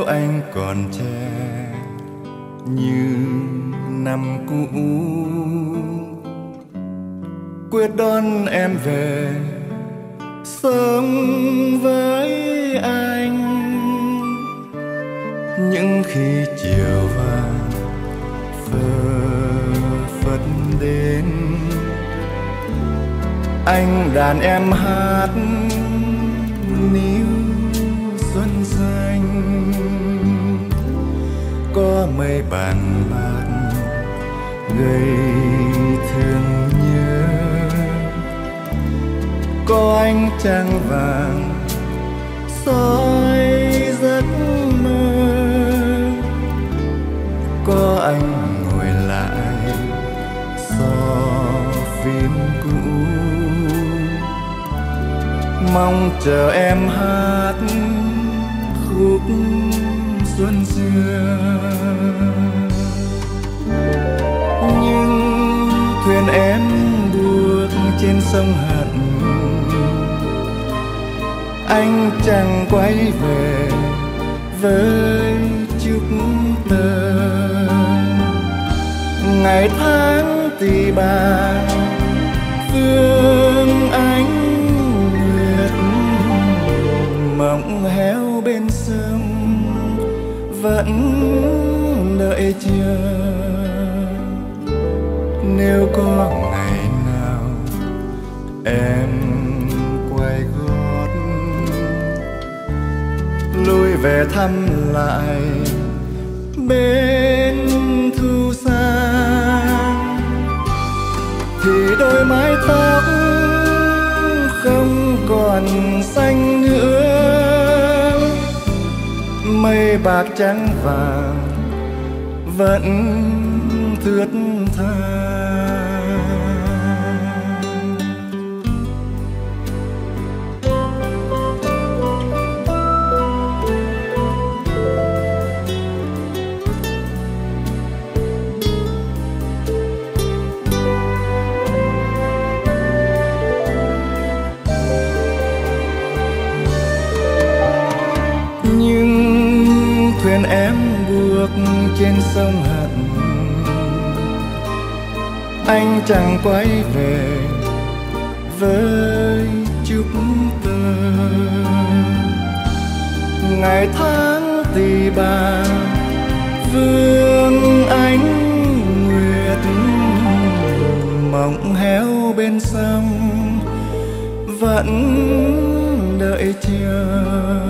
nếu anh còn trẻ như năm cũ, quyết đón em về sống với anh. Những khi chiều vàng phơ phất đến, anh đàn em hát níu xuân xanh. Có mây bàn bạc gây thương nhớ, có ánh trăng vàng soi giấc mơ, có anh ngồi lại so phim cũ, mong chờ em hát khúc xuân xưa. Nhưng thuyền em buộc trên sông Hận, anh chẳng quay về với chút tơ. Ngày tháng tì bà phương ánh nguyệt, mộng héo bên sông vẫn đợi chờ. Nếu có ngày nào em quay gót lui về thăm lại bên thu sang, thì đôi mái tóc không còn xanh nữa, mây bạc trắng vàng vẫn thướt tha. Thuyền em buộc trên sông Hận, anh chẳng quay về với chút tơ. Ngày tháng tì bà vương ánh nguyệt, mộng héo bên sông vẫn đợi chờ.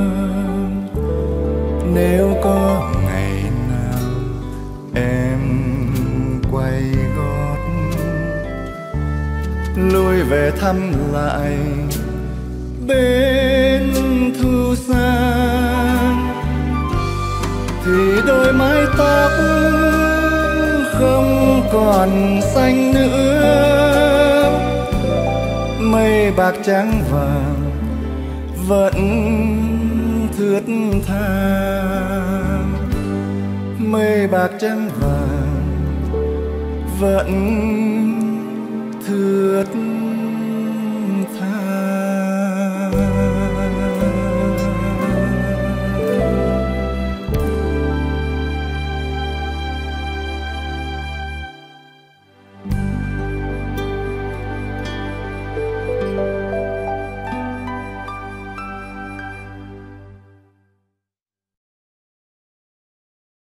Nếu có ngày nào em quay gót lui về thăm lại bên thu sang, thì đôi mái tóc không còn xanh nữa, mây bạc trắng vàng vẫn thướt tha. Mây bạc trắng vàng vẫn thướt